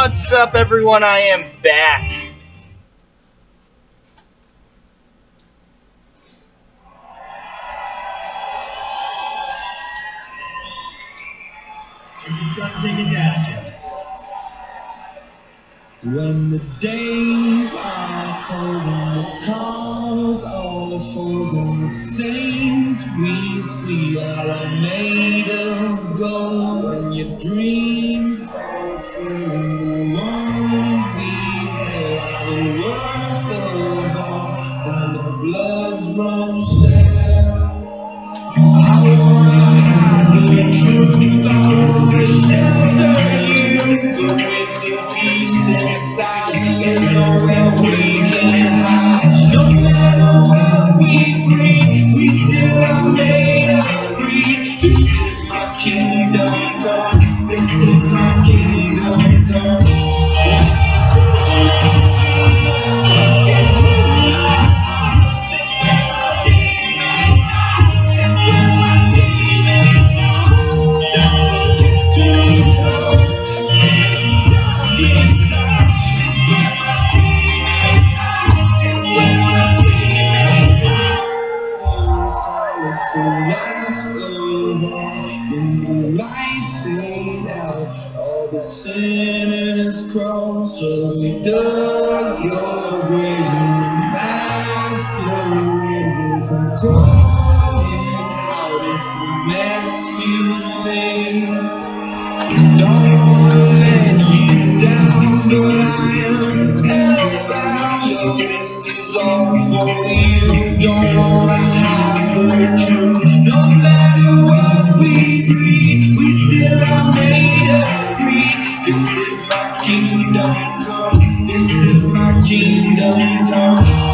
What's up, everyone? I am back. He's going to take it down. When the days are cold and the cards all are folding, the saints we see are made of gold. When your dreams are failing, the ones we held are the worst of all. When the bloods run stale, I wanna hide the truth. I wanna shelter you, but with the beast inside, there's nowhere we can hide. No matter what we breed, we still are made of greed. This is my kingdom come. This is my kingdom come. So life goes on when the lights fade out, all the sinners cross. So we dug your grave in the masquerade with them calling out at the mess you made. Don't wanna let you down, but I am hellbound. So this is all for you. Don't wanna hide the truth. No matter what we breed, we still are made of greed. This is my kingdom come. This is my kingdom come.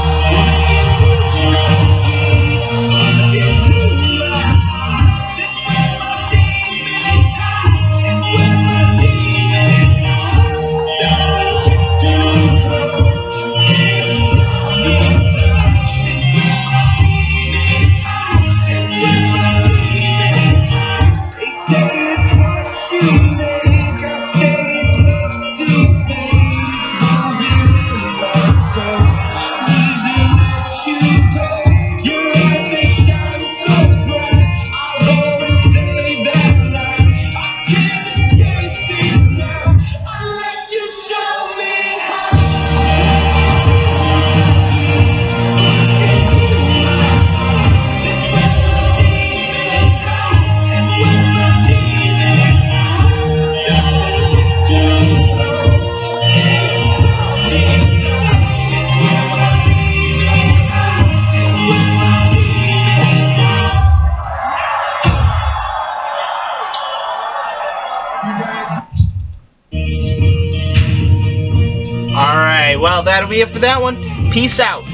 Alright, well, that'll be it for that one. Peace out.